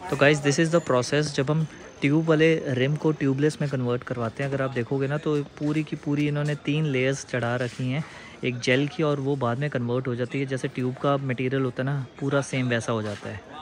तो guys this is the process जब हम ट्यूब वाले रिम को ट्यूबलेस में कन्वर्ट करवाते हैं। अगर आप देखोगे ना तो पूरी की पूरी इन्होंने 3 लेयर्स चढ़ा रखी हैं एक जेल की, और वो बाद में कन्वर्ट हो जाती है। जैसे ट्यूब का मटेरियल होता है ना, पूरा सेम वैसा हो जाता है।